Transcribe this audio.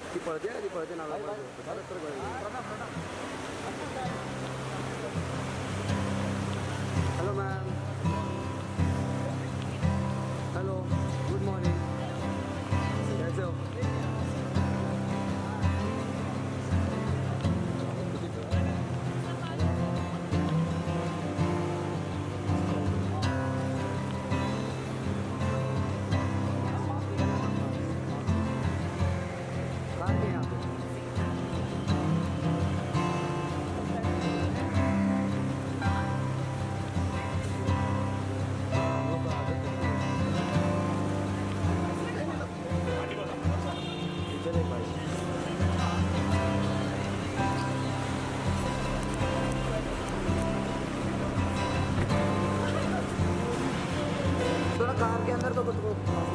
ती पळते ना hello ma'am, hello, good morning, कैसे हो? कार के अंदर तो कुछ